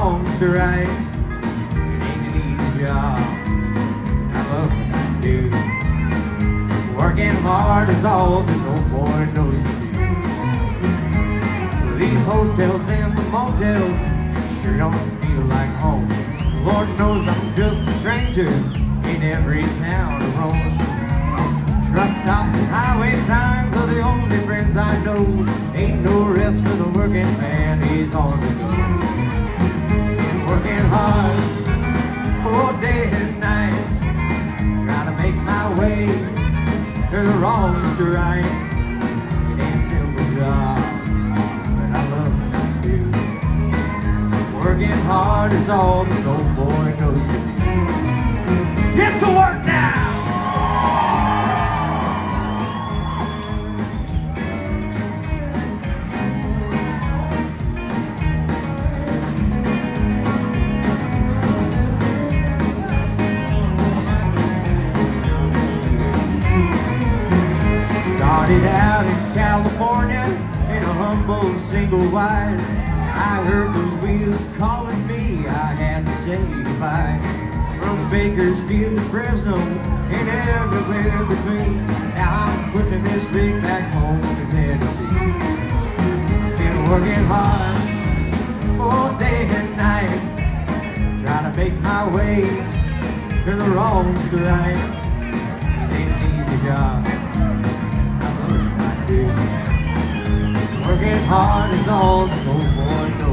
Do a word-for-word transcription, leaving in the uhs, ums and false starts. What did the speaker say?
wrongs to right. It ain't an easy job. I love what I do. Working hard is all this old boy knows to do. These hotels and the motels sure don't feel like home. Lord knows I'm just a stranger in every town I roam. Truck stops and highway signs are the only friends I know. Ain't no rest for the working man, he's on the go. Working hard, all day and night, trying to make my way, there's the wrongs to right. It ain't a simple job, but I love what I do. Working hard is all this old boy knows to do. Get to work now! Started out in California in a humble single wide. I heard those wheels calling me, I had to say goodbye. From Bakersfield to Fresno and everywhere between. Now I'm pushing this rig back home to Tennessee. Been working hard all day and night, trying to make my way, turn the wrongs to right. It ain't an easy job. Working hard is all this old boy knows.